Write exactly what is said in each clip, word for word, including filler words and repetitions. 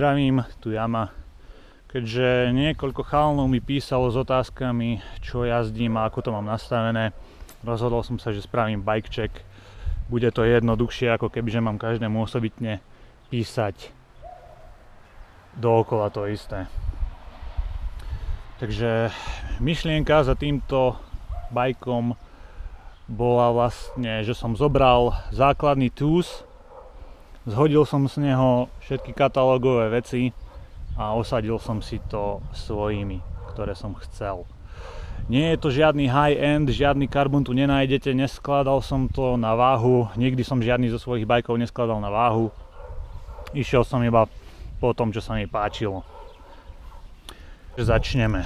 Zdravím, tu Jama. Keďže niekoľko chalanov mi písalo s otázkami, čo jazdím a ako to mám nastavené, rozhodol som sa, že spravím bike check. Bude to jednoduchšie, ako kebyže mám každému osobitne písať dookola to isté. Takže myšlienka za týmto bajkom bola vlastne, že som zobral základný tús, zhodil som z neho všetky katalógové veci a osadil som si to svojimi, ktoré som chcel. Nie je to žiadny high-end, žiadny karbon tu nenájdete, neskladal som to na váhu, nikdy som žiadny zo svojich bajkov neskladal na váhu. Išiel som iba po tom, čo sa mi páčilo. Začneme.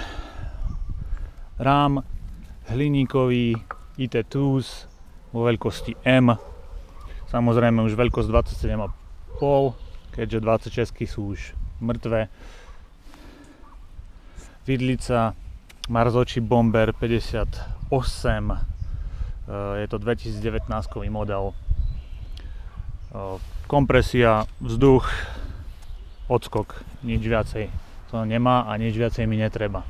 Rám hliníkový í té tús vo veľkosti M. Samozrejme už veľkosť dvadsaťsedem a pol, keďže dvadsaťšesť sú už mŕtve. Vidlica Marzocchi Bomber päťdesiatosem. Je to dvetisícdevätnásť model. Kompresia, vzduch, odskok, nič viacej to nemá a nič viacej mi netreba.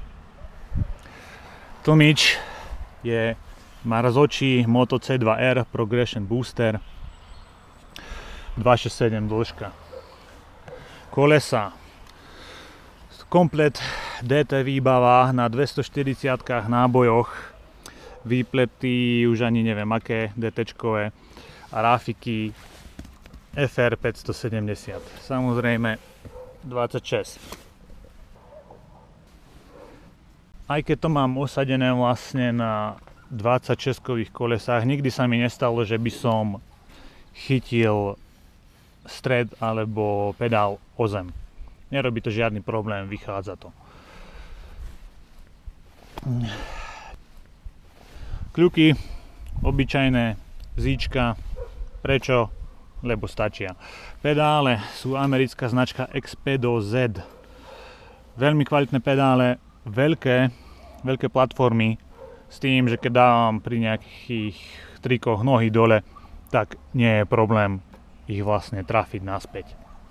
Tlmič je Marzocchi Moto cé dva er Progression Booster, dvestošesťdesiatsedem dĺžka. Kolesa, komplet dé té výbava na dvestoštyridsiatkach nábojoch, výplety už ani neviem aké, DT-čkové a ráfiky ef er päťstosedemdesiat. Samozrejme dvadsaťšesť. Aj keď to mám osadené vlastne na dvadsaťšesťkových kolesách, nikdy sa mi nestalo, že by som chytil stred alebo pedál o zem. Nerobí to žiadny problém, vychádza to. Kľuky, obyčajné zíčka. Prečo? Lebo stačia. Pedále sú americká značka Expedo Z. Veľmi kvalitné pedále, veľké, veľké platformy, s tým, že keď dávam pri nejakých trikoch nohy dole, tak nie je problém ich vlastne trafiť naspäť.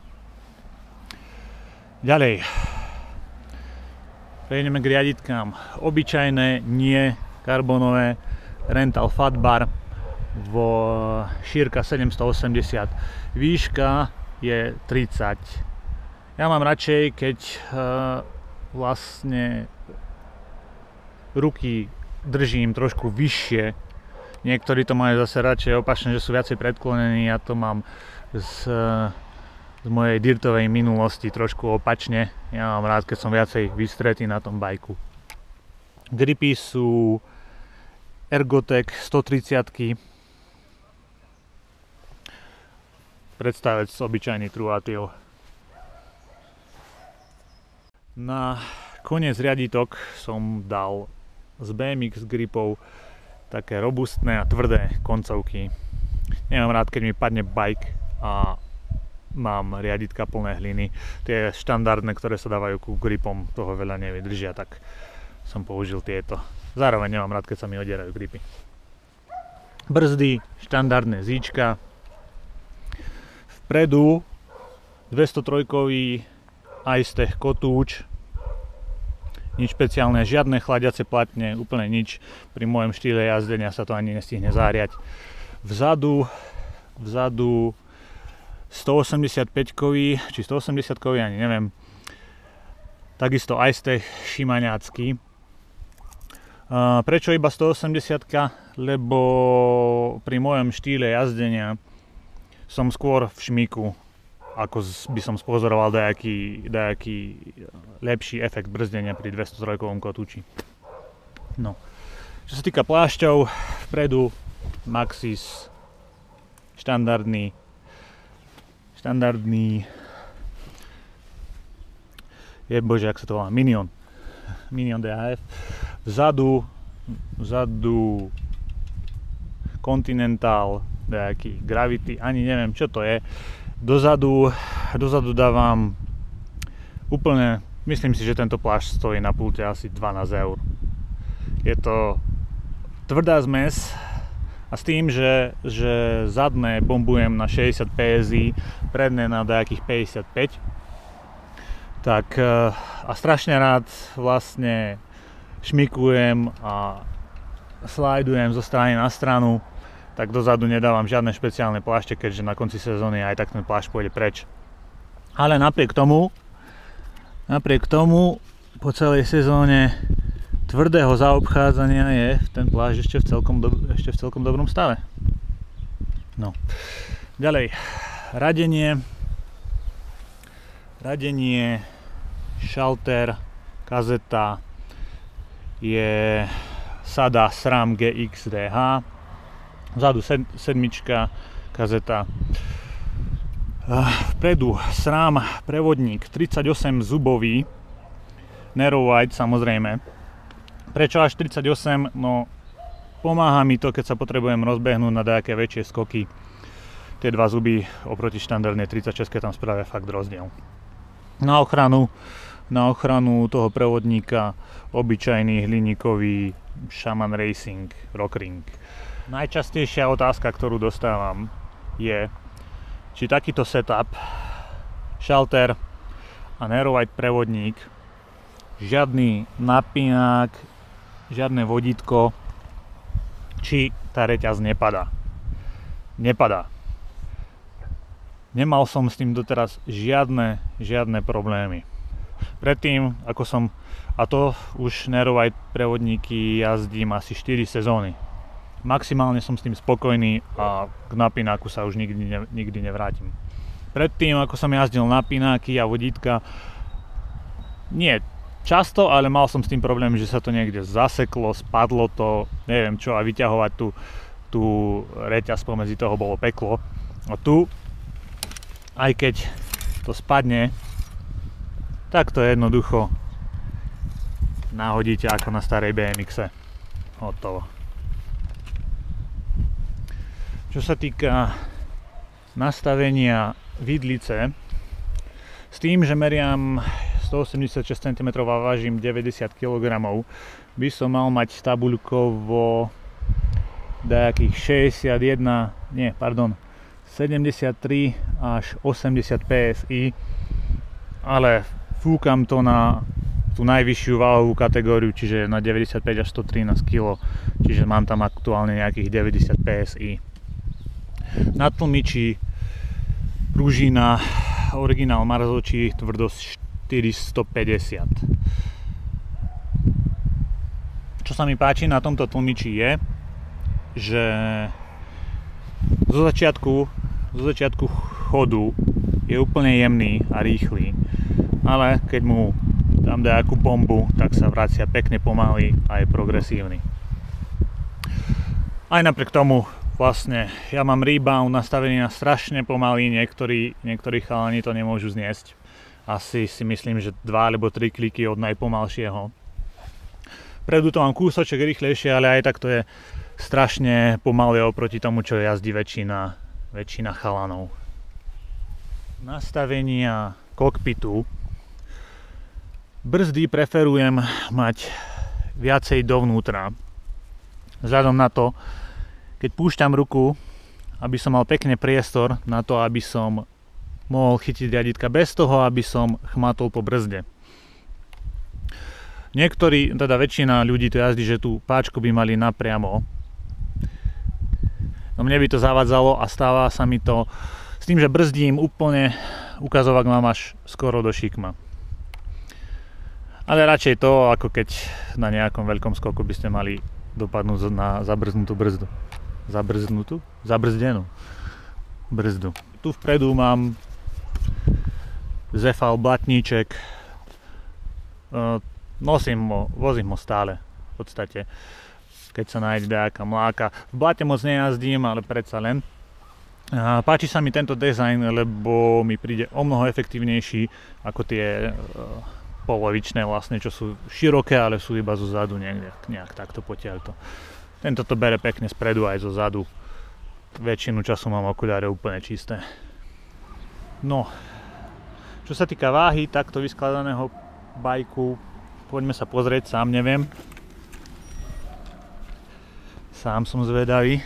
Ďalej. Prejdeme k riaditkám. Obyčajné, nie karbonové, Rental Fat Bar, vo šírka sedemstoosemdesiat, výška je tridsať. Ja mám radšej, keď uh, vlastne ruky držím trošku vyššie. Niektorí to majú zase radšej opačne, že sú viacej predklonení. Ja to mám z, z mojej dirtovej minulosti trošku opačne. Ja mám rád, keď som viacej vystretý na tom bajku. Gripy sú Ergotec stotridsiatky. Predstavec obyčajný truatil. Na koniec riaditok som dal z bé em iks gripov také robustné a tvrdé koncovky. Nemám rád, keď mi padne bike a mám riaditka plné hliny. Tie štandardné, ktoré sa dávajú ku gripom, toho veľa nevydržia, tak som použil tieto. Zároveň nemám rád, keď sa mi odierajú gripy. Brzdy, štandardné zíčka. Vpredu dvestotrojkový Icetech kotúč. Nič špeciálne, žiadne chladiace platne, úplne nič. Pri mojom štýle jazdenia sa to ani nestihne zahriať. Vzadu, vzadu stoosemdesiatpäťkový, či stoosemdesiatkový, ani neviem. Takisto Icetech šimaňácky. Prečo iba stoosemdesiatka? Lebo pri mojom štýle jazdenia som skôr v šmíku, ako by som spozoroval dajaký, dajaký lepší efekt brzdenia pri dvestotrojkovom kotúči. No. Čo sa týka plášťov, vpredu Maxxis štandardný štandardný je bože, ak sa to volá, Minion Minion dé há ef. Vzadu vzadu Continental nejaký Gravity, ani neviem čo to je. Dozadu, dozadu dávam úplne, myslím si, že tento plášť stojí na pulte asi dvanásť eur. Je to tvrdá zmes a s tým, že, že zadné bombujem na šesťdesiat pé es í, predné na nejakých päťdesiatpäť. tak a strašne rád vlastne šmikujem a slajdujem zo strany na stranu, tak dozadu nedávam žiadne špeciálne plášte, keďže na konci sezóny aj tak ten plášť pôjde preč. Ale napriek tomu, napriek tomu po celej sezóne tvrdého zaobchádzania je ten plášť ešte v celkom, do, ešte v celkom dobrom stave. No. Ďalej, radenie, radenie, šaltér, kazeta je Sada SRAM G X D H, vzadu sedmička, kazeta. Vpredu SRAM prevodník tridsaťosem zubový, narrow wide samozrejme. Prečo až tridsaťosem? No pomáha mi to, keď sa potrebujem rozbehnúť na nejaké väčšie skoky. Tie dva zuby oproti štandardnej tridsaťšesť tam spravia fakt rozdiel. Na ochranu, na ochranu toho prevodníka obyčajný hliníkový Shaman Racing Rock Ring. Najčastejšia otázka, ktorú dostávam, je, či takýto setup, šaltér a narrow wide prevodník, žiadny napínák, žiadne vodítko, či tá reťaz nepadá. Nepadá. Nemal som s tým doteraz žiadne, žiadne problémy. Predtým, ako som, a to už narrow wide prevodníky jazdím asi štyri sezóny. Maximálne som s tým spokojný a k napínáku sa už nikdy, ne, nikdy nevrátim. Predtým, ako som jazdil napínáky a vodítka, nie často, ale mal som s tým problém, že sa to niekde zaseklo, spadlo to, neviem čo, a vyťahovať tú, tú reťaz pomedzi toho bolo peklo. A tu, aj keď to spadne, tak to jednoducho nahodíte ako na starej bé em ixe. Hotovo. Čo sa týka nastavenia vidlice, s tým, že meriam stoosemdesiatšesť centimetrov a vážim deväťdesiat kilogramov, by som mal mať tabuľkovo nejakých šesťdesiatjeden, nie, pardon, sedemdesiattri až osemdesiat pé es í, ale fúkam to na tú najvyššiu váhovú kategóriu, čiže na deväťdesiatpäť až stotrinásť kilogramov, čiže mám tam aktuálne nejakých deväťdesiat pé es í. Na tlmiči pružina originál Marzocchi, tvrdosť štyristopäťdesiat. Čo sa mi páči na tomto tlmiči je, že zo začiatku, zo začiatku chodu je úplne jemný a rýchly, ale keď mu dám nejakú bombu, tak sa vracia pekne pomaly a je progresívny. Aj napriek tomu vlastne ja mám rebound nastavený na strašne pomalý, niektorí, niektorí chalani to nemôžu zniesť. Asi si myslím, že dva alebo tri kliky od najpomalšieho. Predu to mám kúsoček rýchlejšie, ale aj tak to je strašne pomalé oproti tomu, čo jazdí väčšina, väčšina chalanov. Nastavenia kokpitu. Brzdy preferujem mať viacej dovnútra. Vzhľadom na to, keď púšťam ruku, aby som mal pekne priestor na to, aby som mohol chytiť riaditka bez toho, aby som chmatol po brzde. Niektorí, teda väčšina ľudí to jazdí, že tú páčku by mali napriamo. No mne by to zavadzalo a stáva sa mi to s tým, že brzdím úplne, ukazovák mám až skoro do šikma. Ale radšej to, ako keď na nejakom veľkom skoku by ste mali dopadnúť na zabrznutú brzdu. Zabrznutú? Zabrzdenú brzdu. Tu vpredu mám Zefal blatníček. Nosím ho, vozím ho stále v podstate, keď sa nájde nejaká mláka. V blate moc nejazdím, ale predsa len. Páči sa mi tento dizajn, lebo mi príde o mnoho efektívnejší ako tie polovičné vlastne, čo sú široké, ale sú iba zo zadu nejak, nejak takto potiaľto. Tento to bere pekne spredu aj zo zadu. Väčšinu času mám okuliare úplne čisté. No, čo sa týka váhy takto vyskladaného bajku, poďme sa pozrieť, sám neviem. Sám som zvedavý.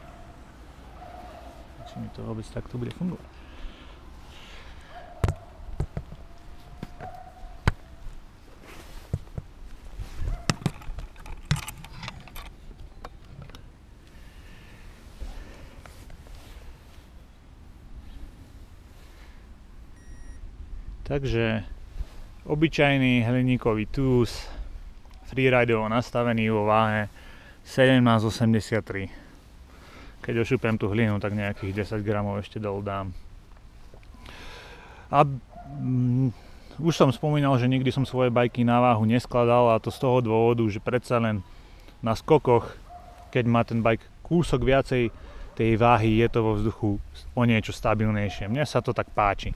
Či mi to vôbec takto bude fungovať. Takže obyčajný hliníkový tús, freeridovo nastavený vo váhe sedemnásť osemdesiattri. Keď ošupem tú hlinu, tak nejakých desať gramov ešte dolu dám. A mm, už som spomínal, že nikdy som svoje bajky na váhu neskladal, a to z toho dôvodu, že predsa len na skokoch, keď má ten bajk kúsok viacej tej váhy, je to vo vzduchu o niečo stabilnejšie. Mne sa to tak páči.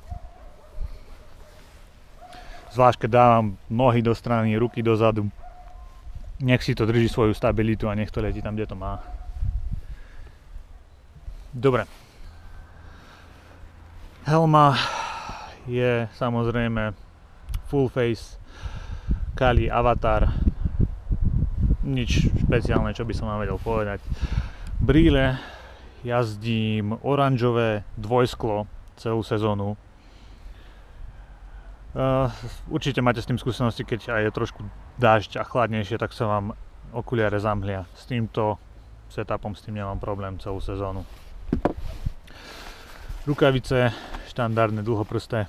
Zvlášť keď dávam nohy do strany, ruky dozadu. Nech si to drží svoju stabilitu a nech to letí tam, kde to má. Dobre. Helma je samozrejme full face Kali Avatar. Nič špeciálne, čo by som vám vedel povedať. Brýle jazdím oranžové dvojsklo celú sezónu. Uh, určite máte s tým skúsenosti, keď aj je trošku dážď a chladnejšie, tak sa vám okuliare zamhlia. S týmto setupom, s tým nemám problém celú sezónu. Rukavice štandardné dlhoprsté.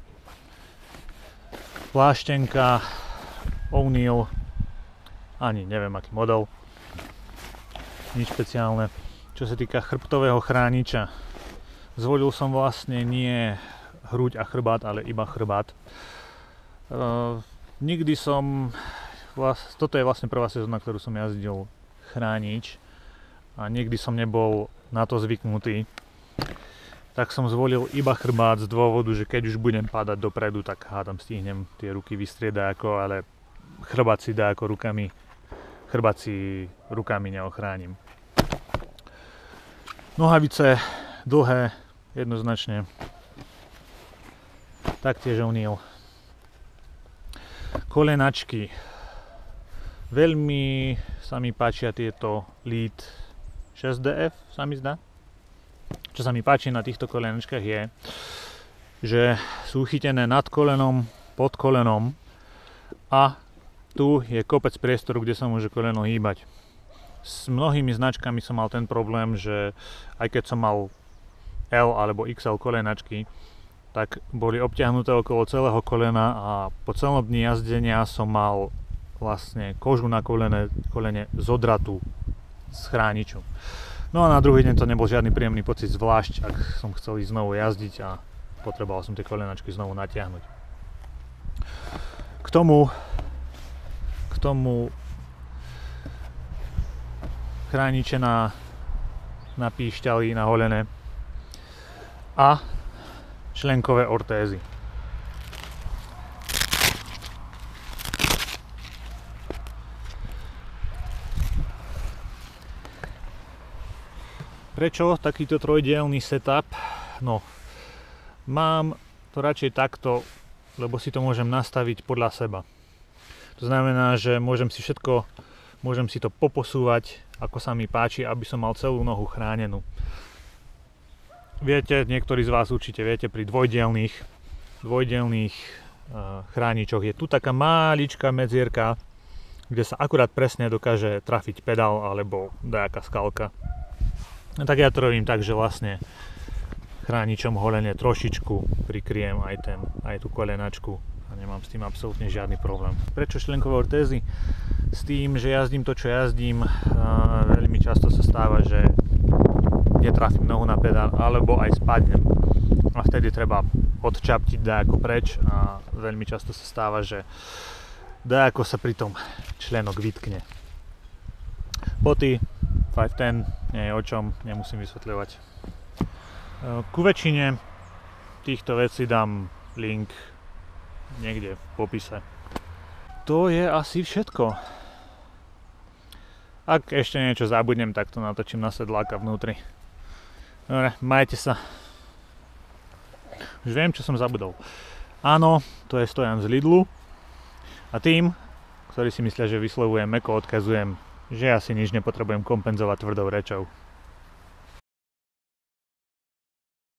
Pláštenka O'Neill, ani neviem aký model. Nič špeciálne. Čo sa týka chrbtového chrániča, zvolil som vlastne nie hruď a chrbát, ale iba chrbát. Uh, nikdy som, vlast, toto je vlastne prvá sezóna, ktorú som jazdil chránič a nikdy som nebol na to zvyknutý. Tak som zvolil iba chrbát z dôvodu, že keď už budem padať dopredu, tak hádam stihnem tie ruky vystriedať ako, ale chrbát si dá ako rukami, chrbát si rukami neochránim. Nohavice dlhé, jednoznačne. Taktiež O'Neill. Kolenačky. Veľmi sa mi páčia tieto Lead šesť dé ef, sa mi zdá. Čo sa mi páči na týchto kolenačkách je, že sú chytené nad kolenom, pod kolenom a tu je kopec priestoru, kde sa môže koleno hýbať. S mnohými značkami som mal ten problém, že aj keď som mal L alebo iks el kolenačky, tak boli obťahnuté okolo celého kolena a po celom dni jazdenia som mal vlastne kožu na kolene, kolene zodratú z chrániču. No a na druhý deň to nebol žiadny príjemný pocit, zvlášť ak som chcel ísť znovu jazdiť a potreboval som tie kolenačky znovu natiahnuť. K tomu, k tomu chrániče na, na píšťali, na holene a členkové ortézy. Prečo takýto trojdielny setup? No, mám to radšej takto, lebo si to môžem nastaviť podľa seba. To znamená, že môžem si všetko, môžem si to poposúvať, ako sa mi páči, aby som mal celú nohu chránenú. Viete, niektorí z vás určite viete, pri dvojdielných, dvojdielných uh, chráničoch je tu taká maličká medzierka, kde sa akurát presne dokáže trafiť pedál alebo nejaká skalka. No tak ja to robím tak, že vlastne chráničom holene trošičku prikryjem aj, ten, aj tú kolenačku a nemám s tým absolútne žiadny problém. Prečo členkové ortézy? S tým, že jazdím to, čo jazdím, veľmi často sa stáva, že netrafím nohu na pedál alebo aj spadnem a vtedy treba odčaptiť dajako preč a veľmi často sa stáva, že dajako sa pri tom členok vytkne. Boty päť desať, nie je o čom, nemusím vysvetľovať. Ku väčšine týchto vecí dám link niekde v popise. To je asi všetko. Ak ešte niečo zabudnem, tak to natočím na sedláka vnútri. Dobre, majte sa. Už viem, čo som zabudol. Áno, to je Stojan z Lidlu. A tým, ktorí si myslia, že vyslovujem mäkko, odkazujem, že ja si nič nepotrebujem kompenzovať tvrdou rečou.